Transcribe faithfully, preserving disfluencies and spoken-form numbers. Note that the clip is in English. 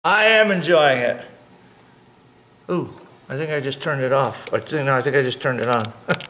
I am enjoying it. Ooh, I think I just turned it off. I think, no, I think I just turned it on.